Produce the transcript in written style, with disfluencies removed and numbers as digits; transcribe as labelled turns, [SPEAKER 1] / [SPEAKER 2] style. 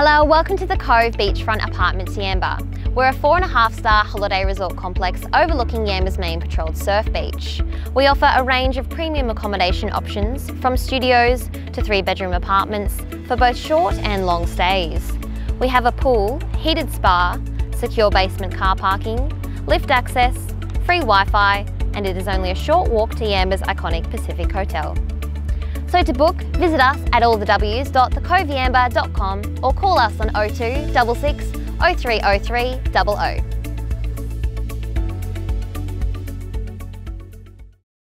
[SPEAKER 1] Hello, welcome to the Cove Beachfront Apartments Yamba. We're a 4.5-star holiday resort complex overlooking Yamba's main patrolled surf beach. We offer a range of premium accommodation options, from studios to 3-bedroom apartments for both short and long stays. We have a pool, heated spa, secure basement car parking, lift access, free Wi-Fi, and it is only a short walk to Yamba's iconic Pacific Hotel. So to book, visit us at allthews.thecoveyamba.com or call us on 02 66 0303 00.